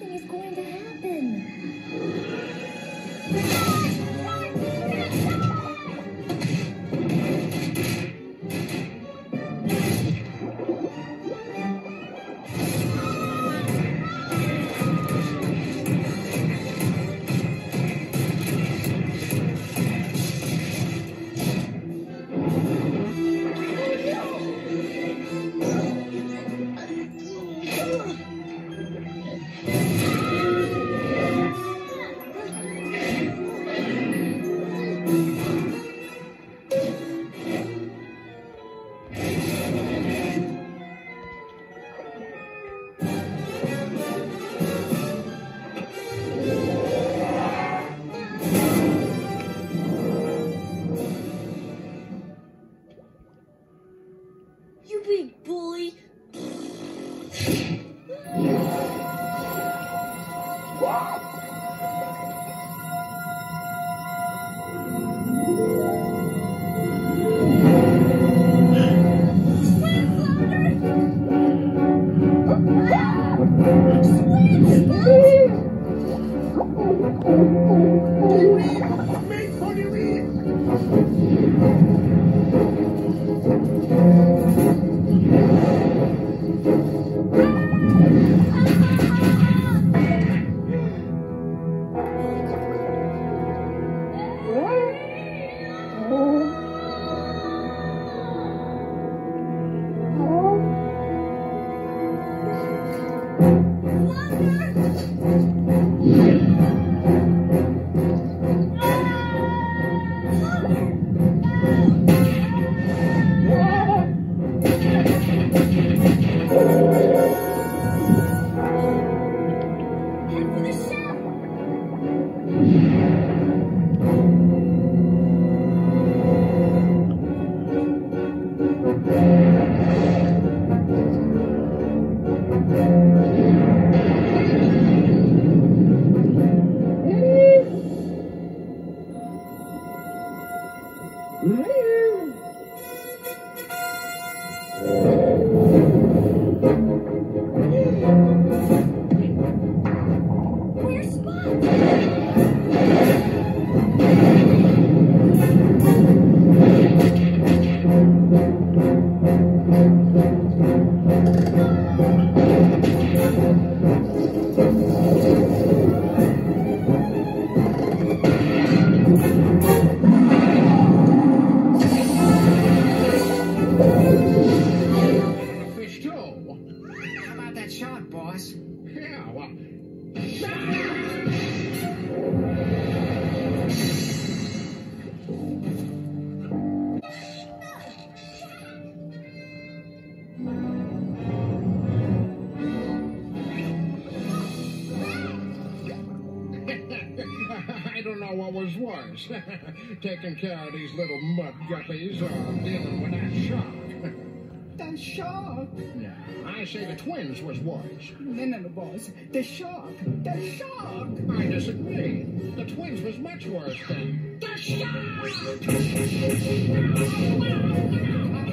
Something is going to happen. You big bully. Where's Fish too. How about that shot, boss? Yeah, well. I don't know what was worse. Taking care of these little mud guppies or dealing with that shark. The shark. Yeah, I say the twins was worse. No, boss. The shark. The shark. I disagree. The twins was much worse than the shark!